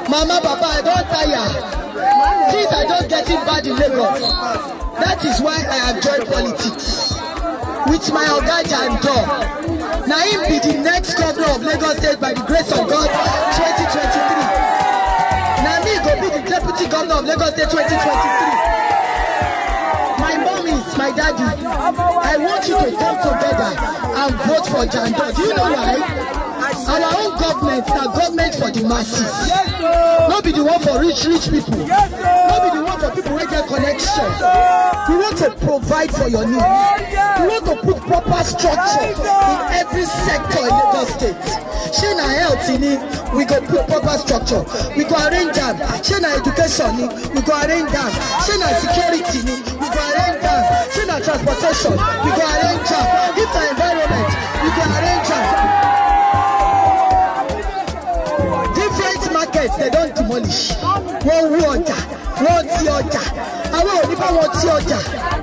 Mama, Papa, I don't tire. Things are just getting bad in Lagos. That is why I have joined politics. With my Oga Jando. Now him be the next governor of Lagos State by the grace of God 2023. Now me go be the deputy governor of Lagos State 2023. My mom is my daddy. I want you to come together and vote for Jando. Do you know why? Our own government is a government for the masses. Not be the one for rich people. Not be the one for people who get connection. We want to provide for your needs. We want to put proper structure in every sector in Lagos State. Shey na health in it, we go put proper structure. We go arrange them. Shey na education in, we go arrange them. Shey na security in, we go arrange them. Shey na transportation, we go arrange them. If na environment, we go arrange them. Different markets, they don't demolish. One water, one theater. I want to one theater.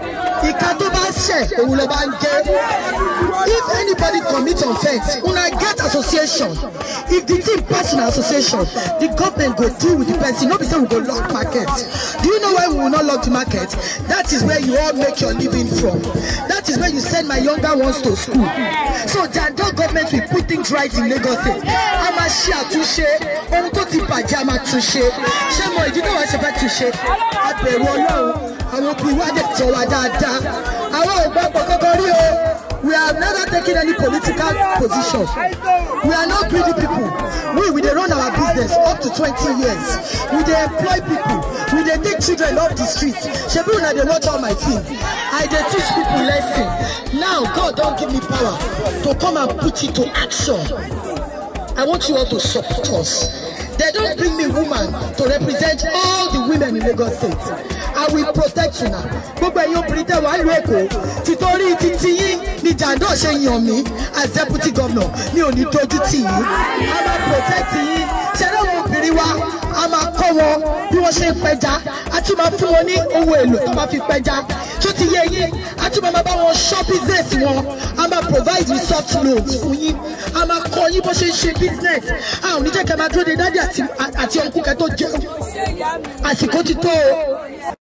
If anybody commits offense, when I get association, if the team personal association, the government go deal with the person. Nobody say we go lock market. Do you know why we will not lock the market? That is where you all make your living from. That is where you send my younger ones to school. So Jando government will put things right in Lagos State. I'm a share touche, on to the pajama touche. Shemo, you know what I'm about to touche? I will be wanted to Wadada. We have never taken any political position. We are not greedy people. We run our business up to 20 years. We employ people. We take children off the streets. Shebu na they watch all my thing. I teach people lesson. Now God don't give me power to come and put it to action. I want you all to support us. They don't bring me woman to represent all the women in Lagos State. I will protect you now. Gbogbo ẹ̀yin obìnrin wà lóko títorí títí yín ni Jando ṣe yàn mí as deputy governor ní òní dojú tì yín. A máa protect yín. Ṣé àwọn obìnrin wa a máa kọ́ wọn bí wọ́n ṣe ń pẹja a tún máa fún wọn ní owó èlò tó máa fi pẹja tó ti yé yín a tún máa bá wọn ṣọ́ business wọn a máa provide resource loans fún yín a máa kọ́ yín bó ṣe ń ṣe business a ò ní jẹ́ kẹ́ máa dúró de dádì àti ọkùnkẹ́ tó jẹun àsìkò ti tó o.